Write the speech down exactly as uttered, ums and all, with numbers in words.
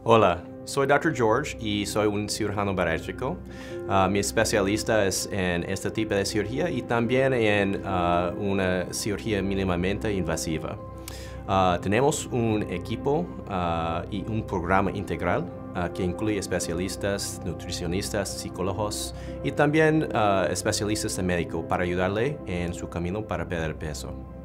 Hola, soy doctor George y soy un cirujano bariátrico. Uh, mi especialista es en este tipo de cirugía y también en uh, una cirugía mínimamente invasiva. Uh, tenemos un equipo uh, y un programa integral uh, que incluye especialistas, nutricionistas, psicólogos y también uh, especialistas de médico para ayudarle en su camino para perder peso.